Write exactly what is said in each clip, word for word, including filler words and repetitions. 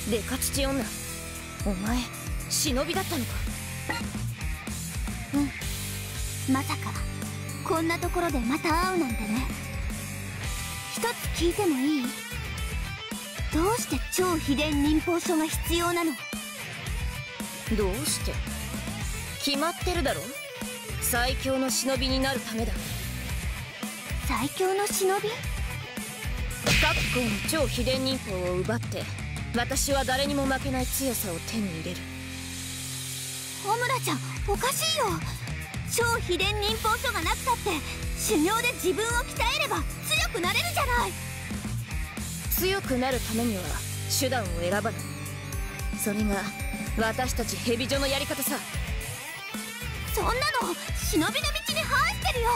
デカ父女、お前忍びだったのか。 うん、まさかこんなところでまた会うなんてね。一つ聞いてもいい？どうして超秘伝忍法書が必要なの？ どうして？決まってるだろ。最強の忍びになるためだ。 最強の忍び？ 各校の超秘伝忍法を奪って私は誰にも負けない強さを手に入れる。 小村ちゃん、おかしいよ。超秘伝忍法書がなくたって修行で自分を鍛えれば強くなれるじゃない。 強くなるためには手段を選ばない。それが私たち蛇女のやり方さ。 そんなの忍びの道に反してるよ。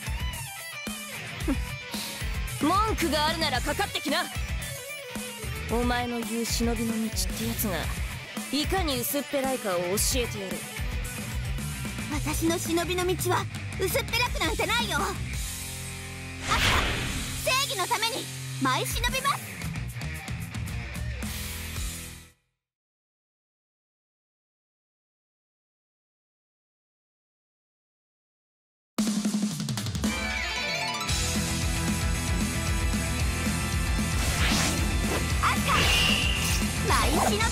文句があるならかかってきな。お前の言う忍びの道ってやつがいかに薄っぺらいかを教えてやる。 私の忍びの道は薄っぺらくなんてないよ。あした正義のために舞い忍びます。忍びます。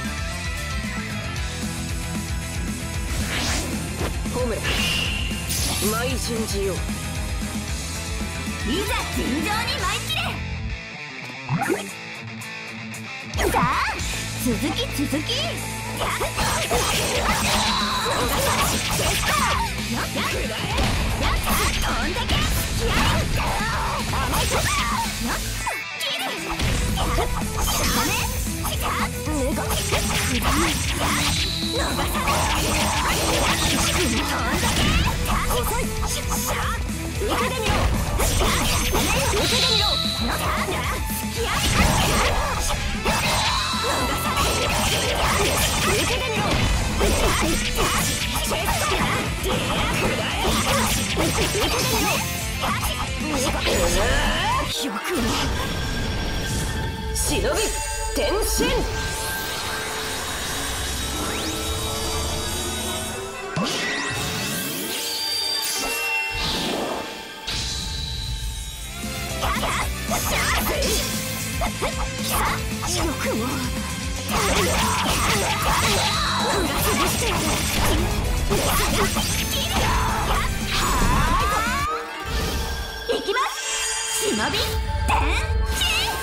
ホムラ舞い順次よ。 いざ尋常に舞い切れ。さあ続き続き。やっこんだけやるか。甘いぞ。切る。やっダメ。 忍び転身。よくもいきます。忍び転身。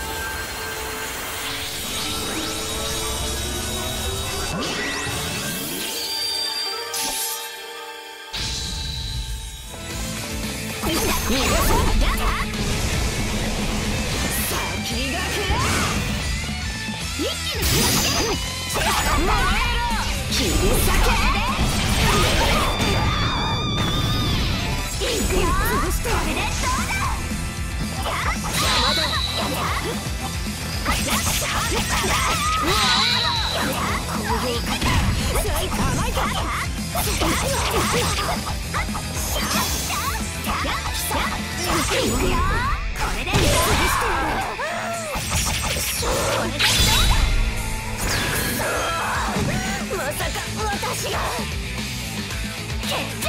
まさか私が決着。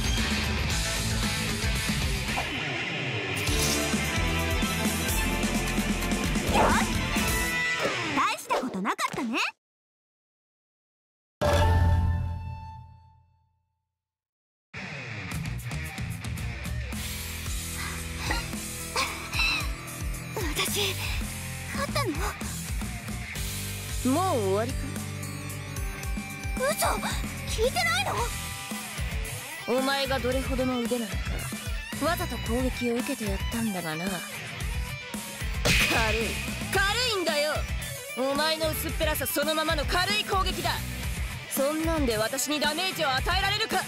大したことなかったね。私勝ったの？ もう終わりか？ 嘘、聞いてないの？お前がどれほどの腕なのかわざと攻撃を受けてやったんだがな。軽い軽いんだよ。お前の薄っぺらさそのままの軽い攻撃だ。そんなんで私にダメージを与えられるか。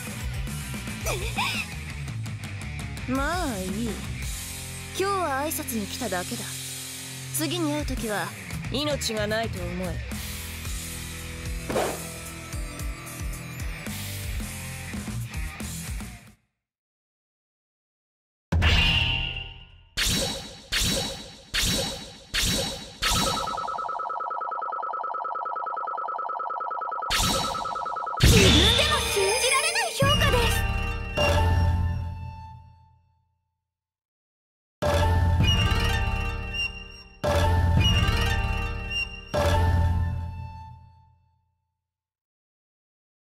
まあいい。今日は挨拶に来ただけだ。次に会う時は命がないと思え。